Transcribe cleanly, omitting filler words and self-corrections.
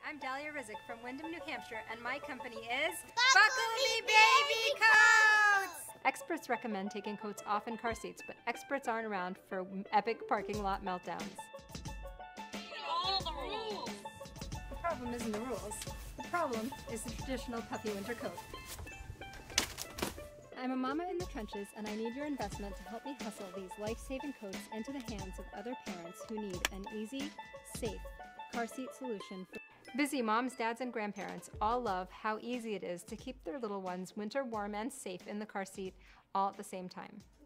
I'm Dahlia Rizek from Windham, New Hampshire, and my company is Buckle Me Baby Coats! Experts recommend taking coats off in car seats, but experts aren't around for epic parking lot meltdowns. All the rules! The problem isn't the rules. The problem is the traditional puffy winter coat. I'm a mama in the trenches, and I need your investment to help me hustle these life-saving coats into the hands of other parents who need an easy, safe car seat solution. Busy moms, dads, and grandparents all love how easy it is to keep their little ones winter warm and safe in the car seat all at the same time.